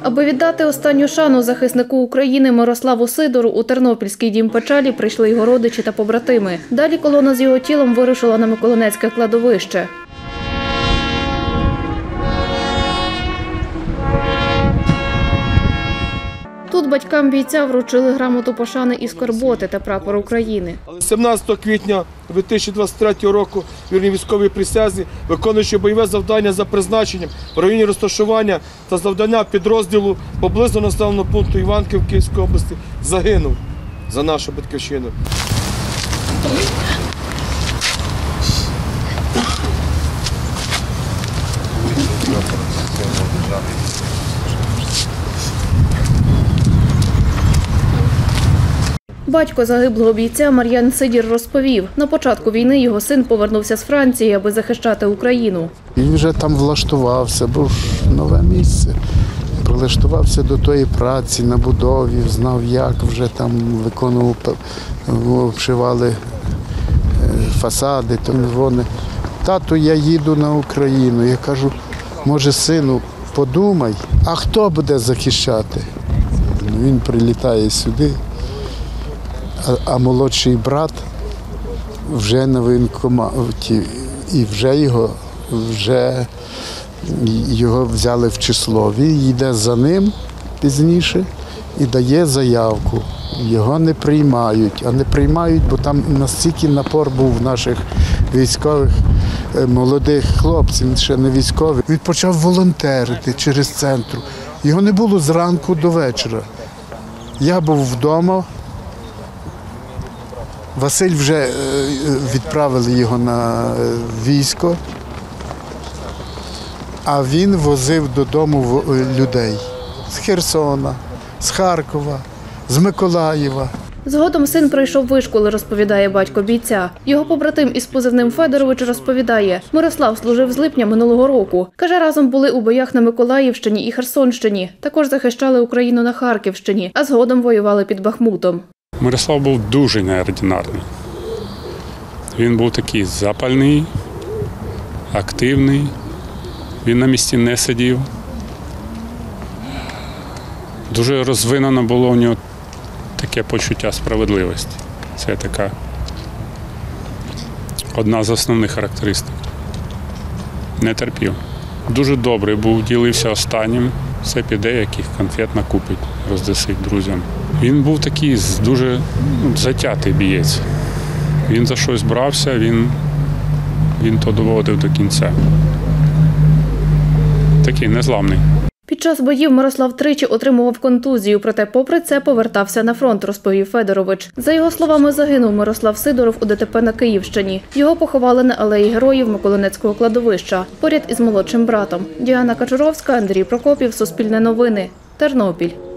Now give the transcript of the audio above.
Аби віддати останню шану захиснику України Мирославу Сидору, у Тернопільський дім печалі прийшли його родичі та побратими. Далі колона з його тілом вирушила на Миколинецьке кладовище. Тут батькам бійця вручили грамоту пошани і скорботи та прапор України. 17 квітня 2023 року в вірній військовій присязі, виконуючи бойове завдання за призначенням в районі розташування та завдання підрозділу поблизу населеного пункту Іванків Київської області, загинув за нашу батьківщину. Батько загиблого бійця Мар'ян Сидір розповів, на початку війни його син повернувся з Франції, аби захищати Україну. Він вже там влаштувався, був нове місце. Прилаштувався до тої праці на будові, знав, як вже там виконував, обшивали фасади. Вони. Тату, я їду на Україну. Я кажу, може, сину, подумай, а хто буде захищати? Він прилітає сюди. А молодший брат вже на воєнкоматі, і вже його взяли в число. Він йде за ним пізніше і дає заявку. Його не приймають, бо там настільки напор був наших військових, молодих хлопців, ще не військових. Він почав волонтерити через центр. Його не було зранку до вечора. Я був вдома. Василь вже відправили його на військо, а він возив додому людей з Херсона, з Харкова, з Миколаєва. Згодом син пройшов вишколи, розповідає батько бійця. Його побратим із позивним Федорович розповідає, Мирослав служив з липня минулого року. Каже, разом були у боях на Миколаївщині і Херсонщині. Також захищали Україну на Харківщині, а згодом воювали під Бахмутом. Мирослав був дуже неординарний. Він був такий запальний, активний, він на місці не сидів. Дуже розвинено було у нього таке почуття справедливості. Це така одна з основних характеристик. Не терпів. Дуже добрий був, ділився останнім. Все піде, яких конфет накупить, роздасить друзям. Він був такий дуже затятий бієць. Він за щось брався, він то доводив до кінця. Такий незламний. Під час боїв Мирослав тричі отримував контузію, проте попри це повертався на фронт, розповів Федорович. За його словами, загинув Мирослав Сидоров у ДТП на Київщині. Його поховали на алеї Героїв Миколинецького кладовища, поряд із молодшим братом. Діана Качуровська, Андрій Прокопів, Суспільне новини, Тернопіль.